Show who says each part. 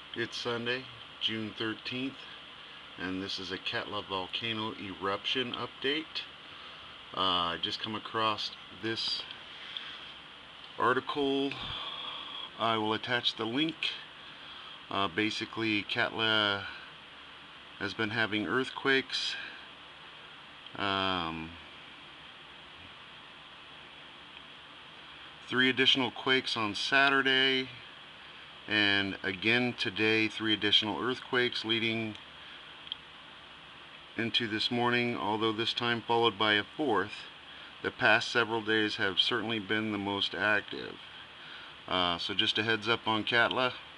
Speaker 1: It's Sunday, June 13th, and this is a Katla volcano eruption update. I just come across this article. I will attach the link. Basically, Katla has been having earthquakes. Three additional quakes on Saturday, and again today 3 additional earthquakes leading into this morning, although this time followed by a 4th. The past several days have certainly been the most active. So just a heads up on Katla.